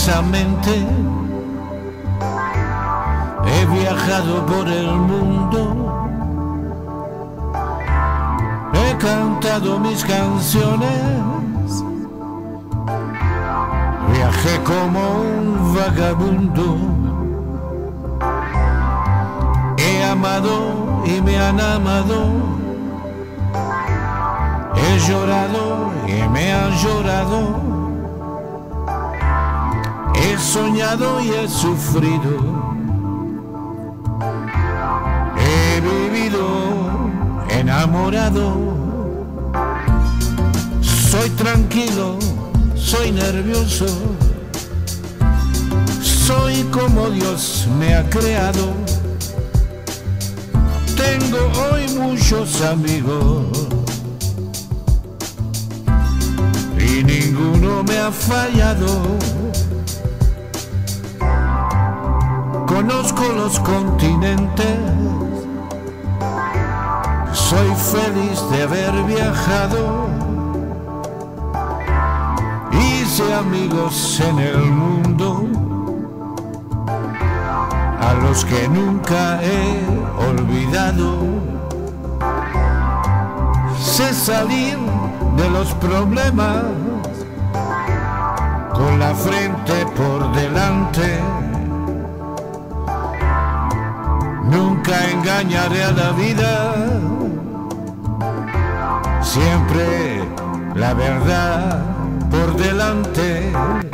intensamente. He viajado por el mundo, he cantado mis canciones, viajé como un vagabundo, he amado y me han amado, he llorado y me han llorado, he soñado y he sufrido, he vivido enamorado. Soy tranquilo, soy nervioso, soy como Dios me ha creado. Tengo hoy muchos amigos y ninguno me ha fallado. Conozco los continentes, soy feliz de haber viajado. Hice amigos en el mundo a los que nunca he olvidado. Sé salir de los problemas con la frente por delante. Nunca engañaré a la vida, siempre la verdad por delante.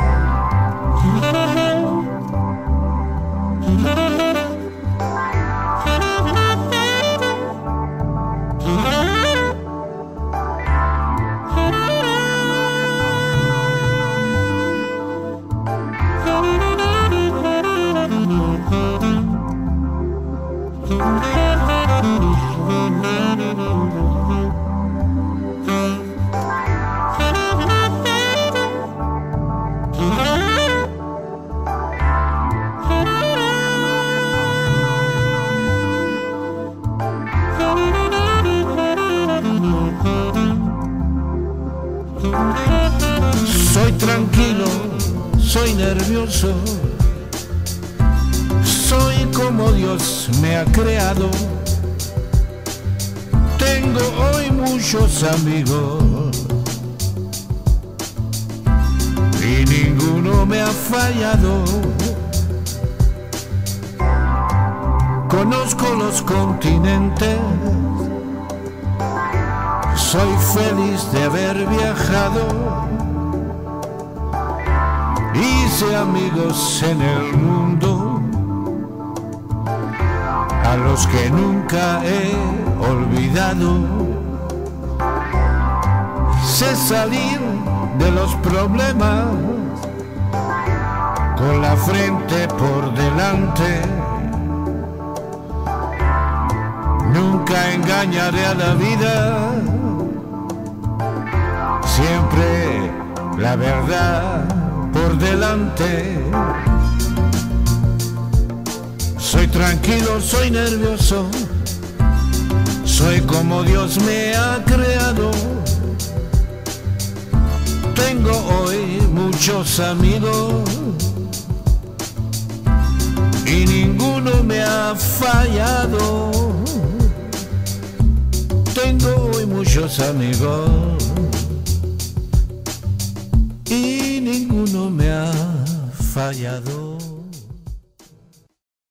Soy tranquilo, soy nervioso, soy como Dios me ha creado. Tengo hoy muchos amigos y ninguno me ha fallado. Conozco los continentes, soy feliz de haber viajado. Hice amigos en el mundo a los que nunca he olvidado. Sé salir de los problemas con la frente por delante. Nunca engañaré a la vida, siempre la verdad por delante. Soy tranquilo, soy nervioso, soy como Dios me ha creado. Tengo hoy muchos amigos y ninguno me ha fallado. Tengo hoy muchos amigos y ninguno me ha fallado.